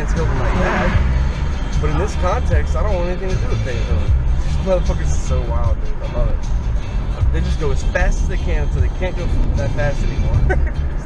against Hilton like that. But in this context, I don't want anything to do with Peyton Hilton. These motherfuckers are so wild, dude. I love it. They just go as fast as they can until they can't go that fast anymore.